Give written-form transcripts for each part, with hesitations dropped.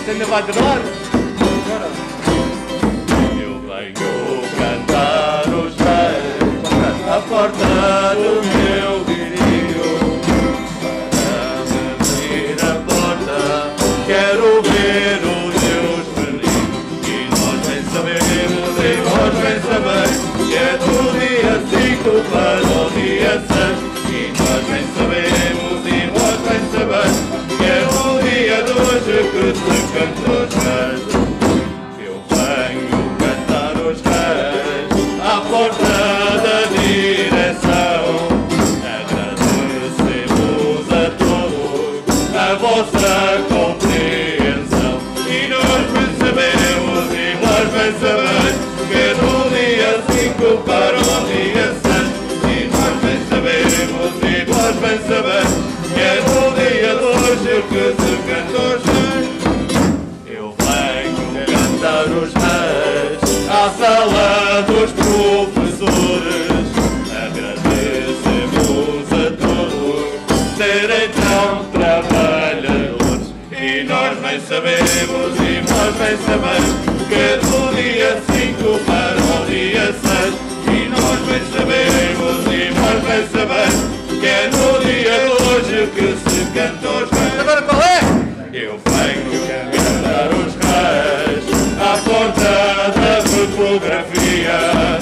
Você ainda vai acabar? Eu venho cantar os reis à porta do meu virilho. Para me abrir a porta, quero ver os teus brilhos. E nós bem sabemos, e nós bem sabemos, que é do dia 5 para o dia 6. E nós bem sabemos, e nós bem sabemos, que é no dia de hoje que se canta os reis. Eu venho cantar os reis à porta da direção. Agradecemos a todos a vossa compreensão. E nós bem sabemos, e nós bem sabemos, que é no dia 5 para o dia 6. E nós bem sabemos, e nós bem sabemos, que é no dia de hoje que se canta os reis. Eu venho cantar os reis à sala dos professores. Agradecemos a todos serem tão trabalhadores. E nós bem sabemos, e nós bem sabemos, que é do dia 5 para o dia 6. E nós bem sabemos, e nós bem sabemos, que é no dia de hoje que se canta os reis. Agora qual é? Eu venho cantar os reis à porta da fotografia.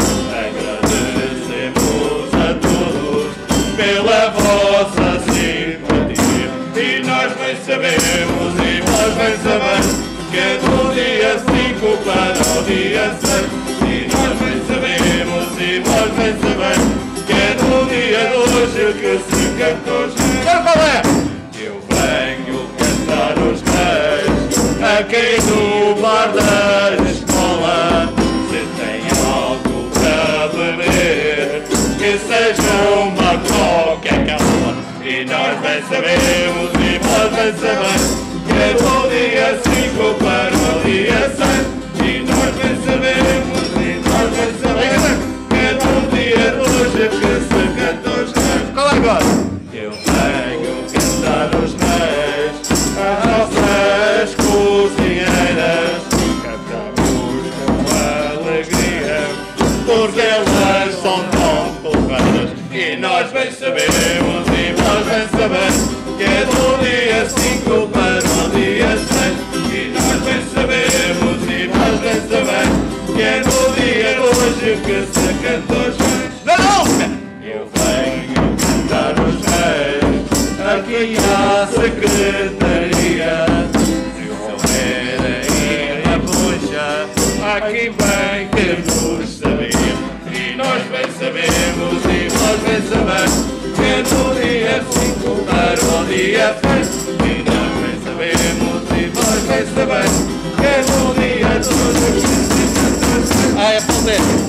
Agradecemos a todos pela vossa simpatia. E nós bem sabemos, e nós bem sabemos, que é do dia 5 para o dia 6. E nós bem sabemos, e nós bem sabemos, que é no dia de hoje que se canta os reis. Agora qual é? Eu venho cantar os reis aqui no bar da escola. Se tem algo para beber, que seja uma Coca-Cola. E nós bem sabemos, e nós bem sabemos, que é do dia 5 para o dia 6. E nós bem sabemos, e nós bem sabemos, que é no dia de hoje que se canta os reis. Qual é agora? Eu venho cantar os reis às nossas cozinheiras. Cantamos com alegria, porque elas são tão porreiras. E nós bem sabemos, e nós bem sabemos, que é do dia 5 para o dia 6. E nós bem sabemos, e nós bem sabemos, que é no dia de hoje que se canta os reis. Não! Eu venho cantar os reis aqui à secretaria. Se souber aí na bucha, aqui bem que nos sabia. E nós bem sabemos, e nós bem sabemos, que é no dia 5 para o dia 6. E nós bem sabemos, e nós bem sabemos, que é no dia de hoje que se canta os reis. Ah, é poder.